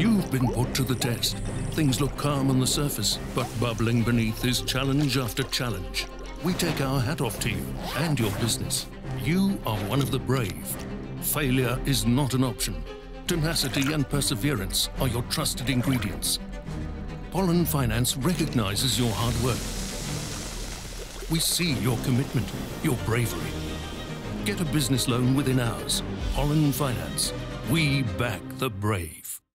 You've been put to the test. Things look calm on the surface, but bubbling beneath is challenge after challenge. We take our hat off to you and your business. You are one of the brave. Failure is not an option. Tenacity and perseverance are your trusted ingredients. Pollen Finance recognizes your hard work. We see your commitment, your bravery. Get a business loan within hours. Pollen Finance. We back the brave.